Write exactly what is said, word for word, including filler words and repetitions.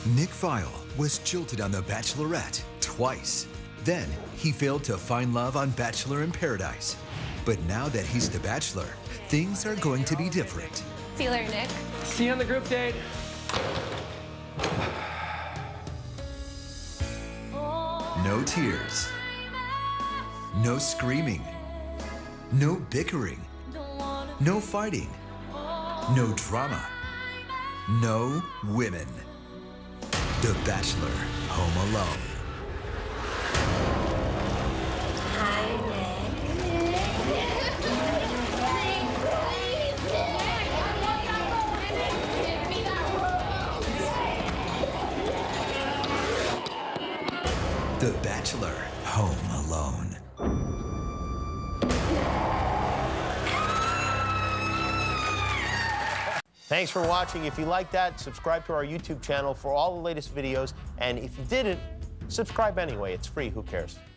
Nick Viall was jilted on The Bachelorette twice. Then he failed to find love on Bachelor in Paradise. But now that he's The Bachelor, things are going to be different. See you later, Nick. See you on the group date. No tears. No screaming. No bickering. No fighting. No drama. No women. The Bachelor, home alone. The Bachelor, home alone. Thanks for watching. If you like that, subscribe to our YouTube channel for all the latest videos. And if you didn't, subscribe anyway. It's free. Who cares?